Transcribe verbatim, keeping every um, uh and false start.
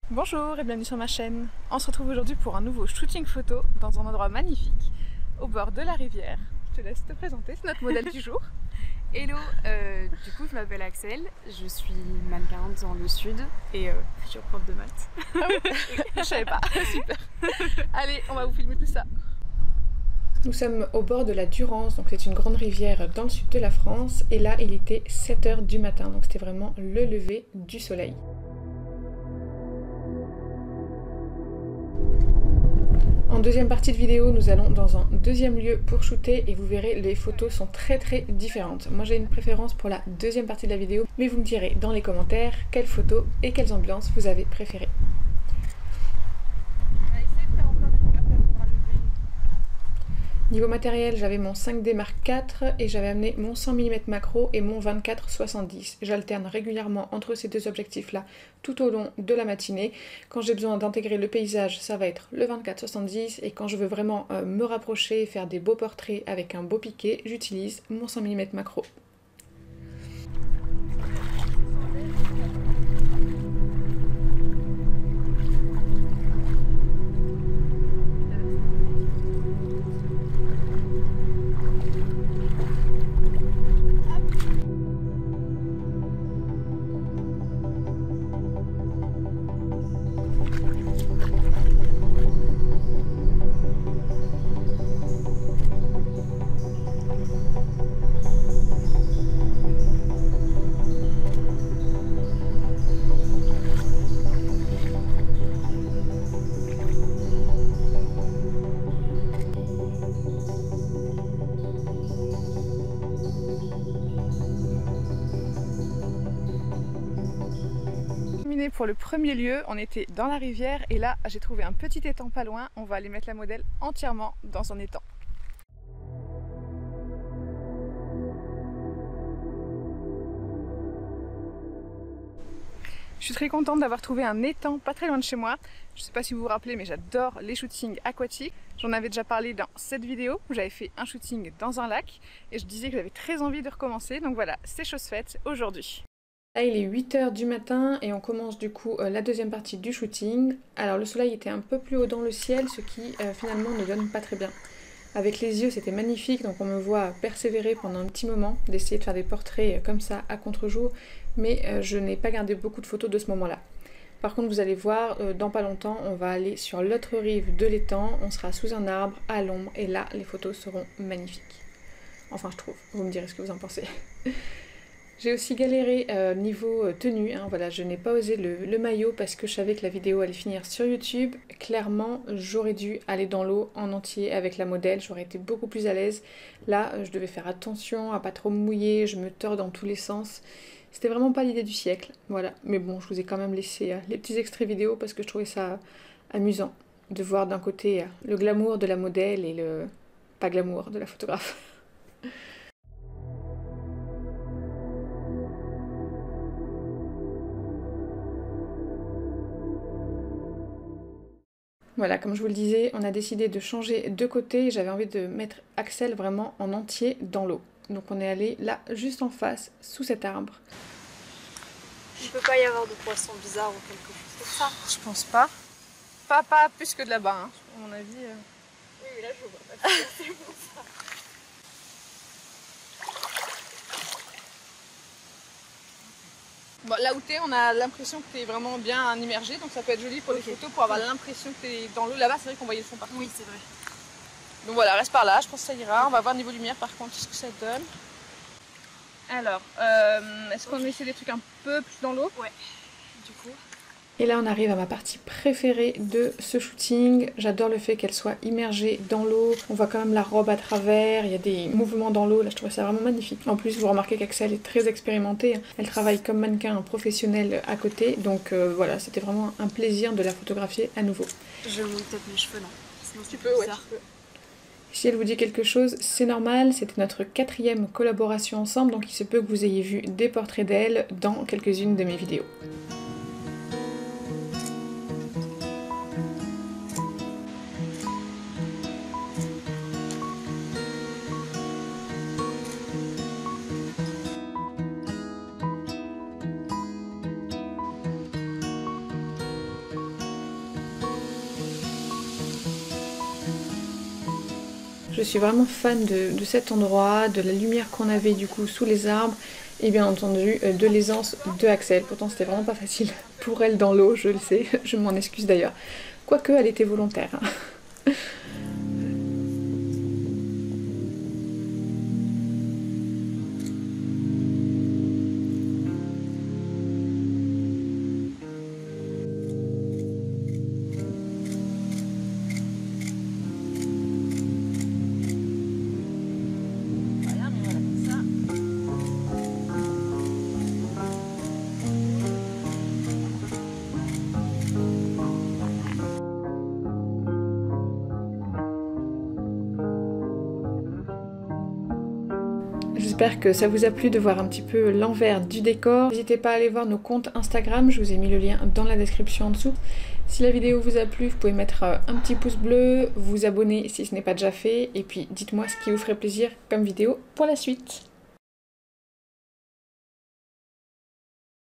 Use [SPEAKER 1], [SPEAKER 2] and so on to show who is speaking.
[SPEAKER 1] Bonjour et bienvenue sur ma chaîne. On se retrouve aujourd'hui pour un nouveau shooting photo dans un endroit magnifique, au bord de la rivière. Je te laisse te présenter, c'est notre modèle du jour.
[SPEAKER 2] Hello, euh, du coup je m'appelle Axel, je suis mannequin dans le sud et euh, future prof de maths.
[SPEAKER 1] Ah oui, je savais pas, super. Allez, on va vous filmer tout ça. Nous sommes au bord de la Durance, donc c'est une grande rivière dans le sud de la France. Et là, il était sept heures du matin, donc c'était vraiment le lever du soleil. En deuxième partie de vidéo, nous allons dans un deuxième lieu pour shooter et vous verrez, les photos sont très très différentes. Moi j'ai une préférence pour la deuxième partie de la vidéo, mais vous me direz dans les commentaires quelles photos et quelles ambiances vous avez préférées. Niveau matériel, j'avais mon cinq D Mark quatre et j'avais amené mon cent millimètres macro et mon vingt-quatre soixante-dix. J'alterne régulièrement entre ces deux objectifs-là tout au long de la matinée. Quand j'ai besoin d'intégrer le paysage, ça va être le vingt-quatre soixante-dix, et quand je veux vraiment euh, me rapprocher et faire des beaux portraits avec un beau piqué, j'utilise mon cent millimètres macro. Pour le premier lieu, on était dans la rivière et là j'ai trouvé un petit étang pas loin. On va aller mettre la modèle entièrement dans un étang. Je suis très contente d'avoir trouvé un étang pas très loin de chez moi. Je sais pas si vous vous rappelez, mais j'adore les shootings aquatiques. J'en avais déjà parlé dans cette vidéo où j'avais fait un shooting dans un lac et je disais que j'avais très envie de recommencer. Donc voilà, c'est chose faite aujourd'hui. Là il est huit heures du matin et on commence du coup euh, la deuxième partie du shooting. Alors le soleil était un peu plus haut dans le ciel, ce qui euh, finalement ne donne pas très bien. Avec les yeux c'était magnifique, donc on me voit persévérer pendant un petit moment, d'essayer de faire des portraits euh, comme ça à contre-jour, mais euh, je n'ai pas gardé beaucoup de photos de ce moment-là. Par contre vous allez voir, euh, dans pas longtemps on va aller sur l'autre rive de l'étang, on sera sous un arbre, à l'ombre, et là les photos seront magnifiques. Enfin je trouve, vous me direz ce que vous en pensez. J'ai aussi galéré euh, niveau euh, tenue, hein, voilà, je n'ai pas osé le, le maillot parce que je savais que la vidéo allait finir sur YouTube. Clairement, j'aurais dû aller dans l'eau en entier avec la modèle, j'aurais été beaucoup plus à l'aise. Là, euh, je devais faire attention à pas trop me mouiller, je me tords dans tous les sens. C'était vraiment pas l'idée du siècle, voilà. Mais bon, je vous ai quand même laissé euh, les petits extraits vidéo parce que je trouvais ça euh, amusant de voir d'un côté euh, le glamour de la modèle et le pas glamour de la photographe. Voilà, comme je vous le disais, on a décidé de changer de côté. J'avais envie de mettre Axel vraiment en entier dans l'eau. Donc on est allé là, juste en face, sous cet arbre.
[SPEAKER 2] Il peut pas y avoir de poisson bizarre ou quelque chose comme ça.
[SPEAKER 1] Je pense pas. Pas, pas plus que de là-bas, hein. À mon avis. Euh...
[SPEAKER 2] Oui, mais là je vois pas. C'est pour ça.
[SPEAKER 1] Bon, là où t'es, on a l'impression que t'es vraiment bien immergé, donc ça peut être joli pour okay. les photos, pour avoir l'impression que t'es dans l'eau. Là-bas, c'est vrai qu'on voyait le fond partout.
[SPEAKER 2] Oui, c'est vrai.
[SPEAKER 1] Donc voilà, reste par là, je pense que ça ira. On va voir niveau lumière par contre ce que ça donne. Alors, euh, est-ce qu'on essaie des trucs un peu plus dans l'eau?
[SPEAKER 2] Ouais, du coup.
[SPEAKER 1] Et là on arrive à ma partie préférée de ce shooting. J'adore le fait qu'elle soit immergée dans l'eau. On voit quand même la robe à travers, il y a des mouvements dans l'eau, là je trouve ça vraiment magnifique. En plus vous remarquez qu'Axel est très expérimentée, elle travaille comme mannequin professionnel à côté, donc euh, voilà, c'était vraiment un plaisir de la photographier à nouveau.
[SPEAKER 2] Je mouille peut-être mes cheveux là, sinon
[SPEAKER 1] tu peux, ouais, tu peux. Si elle vous dit quelque chose, c'est normal, c'était notre quatrième collaboration ensemble, donc il se peut que vous ayez vu des portraits d'elle dans quelques-unes de mes vidéos. Je suis vraiment fan de, de cet endroit, de la lumière qu'on avait du coup sous les arbres et bien entendu euh, de l'aisance de Axel. Pourtant c'était vraiment pas facile pour elle dans l'eau, je le sais, je m'en excuse d'ailleurs. Quoique elle était volontaire. Hein. J'espère que ça vous a plu de voir un petit peu l'envers du décor. N'hésitez pas à aller voir nos comptes Instagram, je vous ai mis le lien dans la description en dessous. Si la vidéo vous a plu, vous pouvez mettre un petit pouce bleu, vous abonner si ce n'est pas déjà fait, et puis dites-moi ce qui vous ferait plaisir comme vidéo pour la suite.